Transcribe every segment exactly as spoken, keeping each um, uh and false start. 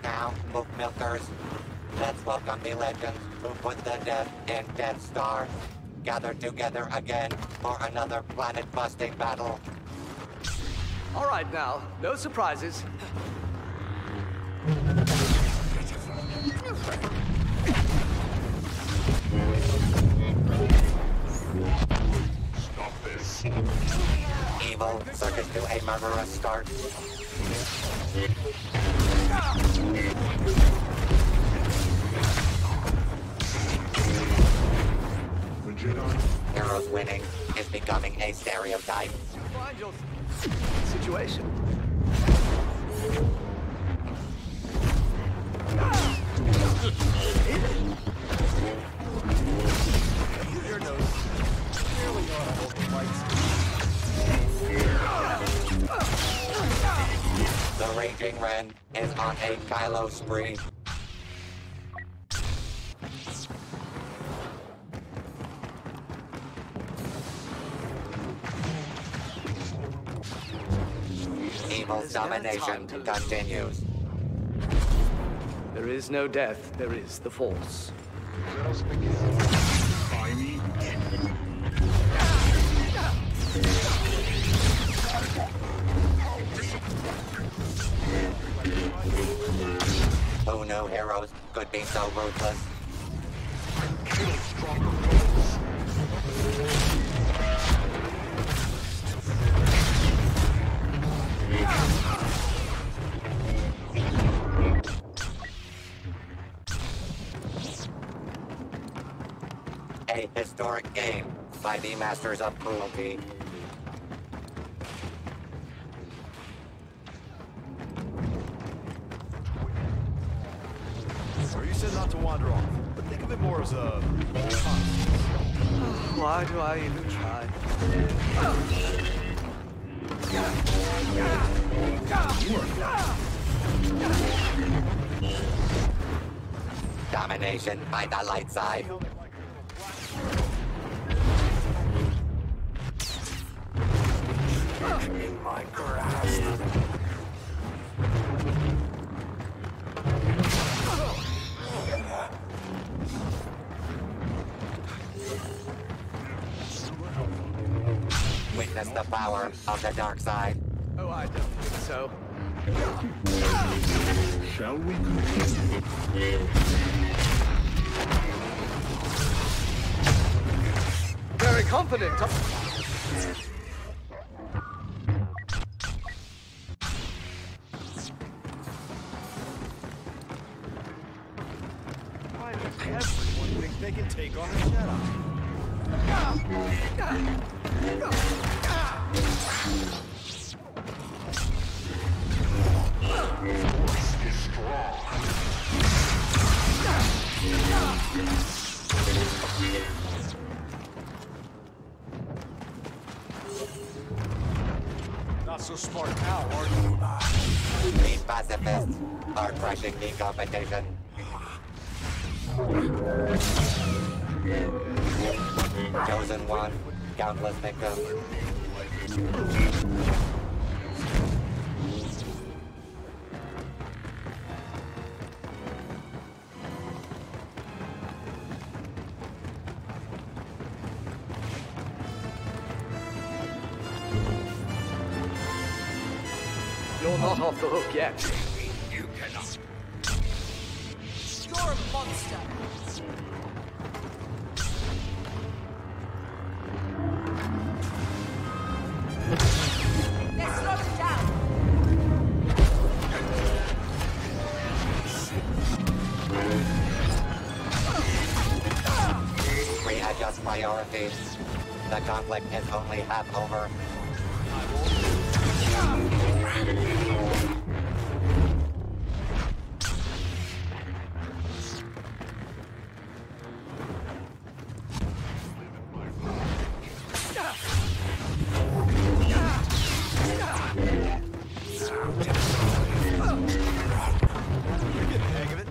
Now, Mook Milkers, let's welcome the legends who put the death in Death Star. Gather together again for another planet-busting battle. All right now, no surprises. Stop this. Evil surges to a murderous start. Heroes winning is becoming a stereotype. Find your situation. Your nose. Clearly know how to hold the lights. The Raging Ren is on a Kylo spree. Evil's domination continues. There is no death, there is the Force. Let us begin. Find me. Who knew heroes could be so ruthless? Kill stronger foes. A historic game by the Masters of Cruelty. Or you said not to wander off, but think of it more as a... Why do I even try? Domination by the light side. In my grasp. Witness the power of the dark side. Oh, I don't think so. Shall we continue? Very confident. Why does everyone think they can take on a Jedi? Force is strong. Not so smart now, are you? These pacifists are crushing the competition. Chosen one, countless victims. You're not off the hook yet. You cannot. You're a monster. Let's slow it down. Readjust priorities. The conflict is only half over. You get the hang of it.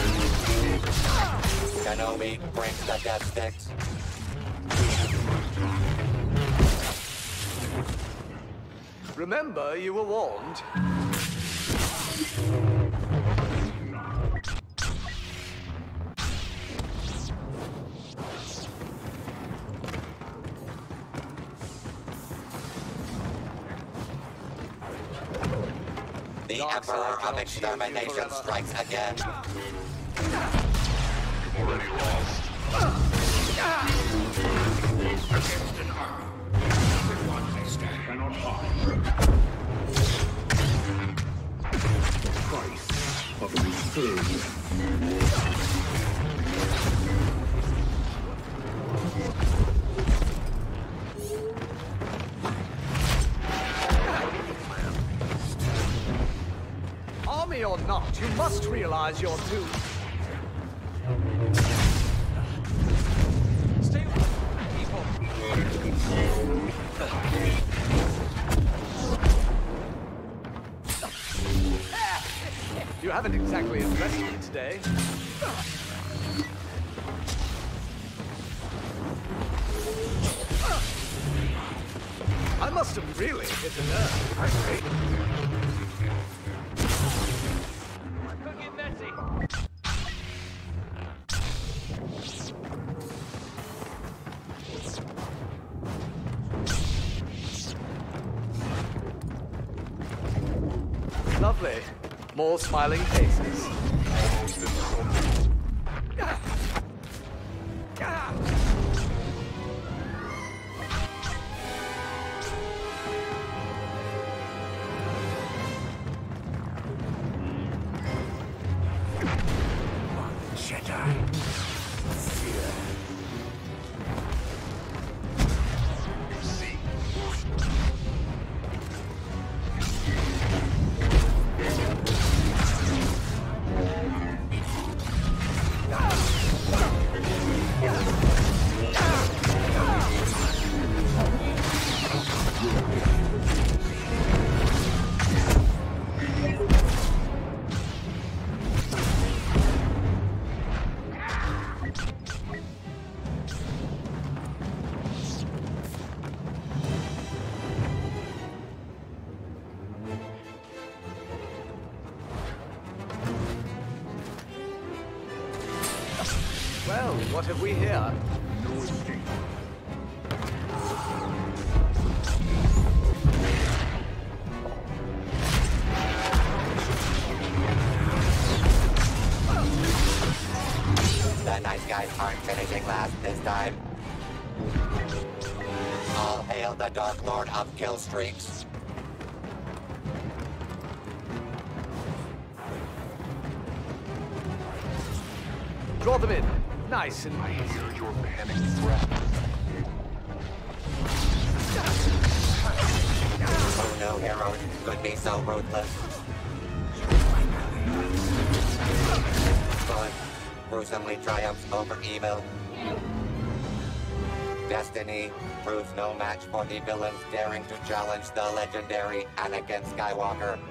Kenobi brings the death sticks. Remember, you were warned. The Dark side Emperor of cannot Extermination shield you forever. strikes again. Already lost. Against an army. With one they stand cannot hide. Price of return. Army or not, you must realize your doom. Stay with people. You haven't exactly impressed me today. I must have really hit a nerve. Could get messy. Lovely. More smiling faces. Jedi. Fear. You see. Well, what have we here? No escape. The nice guys aren't finishing last this time. All hail the Dark Lord of Kill Streaks. Draw them in. Nice and I hear your panic threat. Oh no, heroes could be so ruthless. But gruesomely triumphs over evil. Destiny proves no match for the villains daring to challenge the legendary Anakin Skywalker.